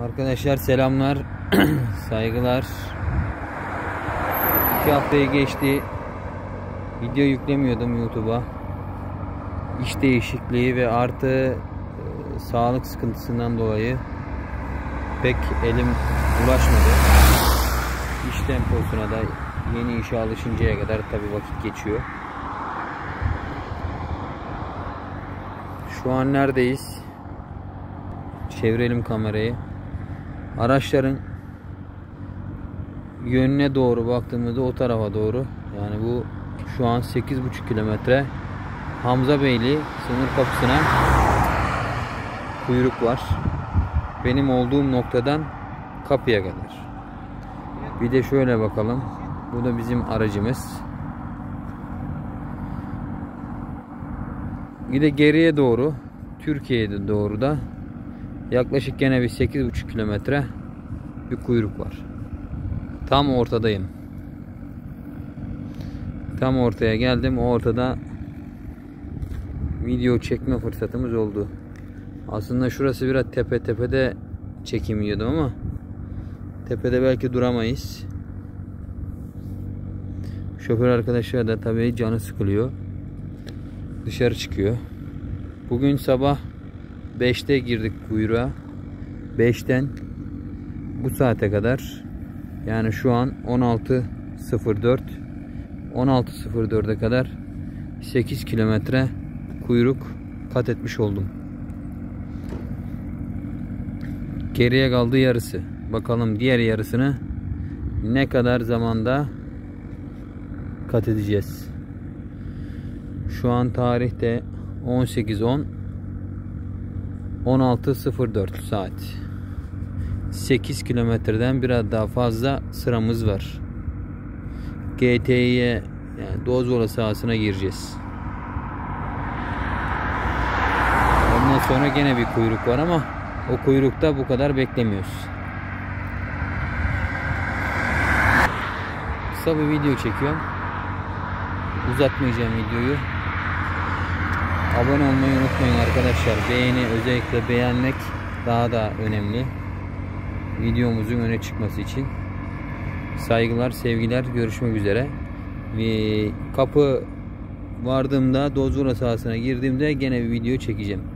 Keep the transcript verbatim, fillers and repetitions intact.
Arkadaşlar selamlar, saygılar. İki haftayı geçti. Video yüklemiyordum YouTube'a. İş değişikliği ve artı e, sağlık sıkıntısından dolayı pek elim ulaşmadı. İş temposuna da yeni işe alışıncaya kadar tabi vakit geçiyor. Şu an neredeyiz? Çevirelim kamerayı. Araçların yönüne doğru baktığımızda o tarafa doğru, yani bu şu an sekiz buçuk kilometre Hamzabeyli sınır kapısına kuyruk var. Benim olduğum noktadan kapıya kadar. Bir de şöyle bakalım. Bu da bizim aracımız. Bir de geriye doğru, Türkiye'ye doğru da yaklaşık gene bir sekiz buçuk kilometre bir kuyruk var. Tam ortadayım. Tam ortaya geldim. O ortada video çekme fırsatımız oldu. Aslında şurası biraz tepe tepede çekim yiyordum ama tepede belki duramayız. Şoför arkadaşlar da tabii canı sıkılıyor. Dışarı çıkıyor. Bugün sabah beşte girdik kuyruğa. beşten bu saate kadar, yani şu an on altı sıfır dört on altı sıfır dörde kadar sekiz kilometre kuyruk kat etmiş oldum. Geriye kaldı yarısı. Bakalım diğer yarısını ne kadar zamanda kat edeceğiz. Şu an tarihte on sekiz on on altı sıfır dört saat. sekiz kilometreden biraz daha fazla sıramız var. G T'ye, yani Doğuzola sahasına gireceğiz. Ondan sonra gene bir kuyruk var ama o kuyrukta bu kadar beklemiyoruz. Kısa bir video çekiyorum. Uzatmayacağım videoyu. Abone olmayı unutmayın arkadaşlar. Beğeni, özellikle beğenmek daha da önemli. Videomuzun öne çıkması için. Saygılar, sevgiler. Görüşmek üzere. Ve kapı vardığımda, Doğuzola sahasına girdiğimde gene bir video çekeceğim.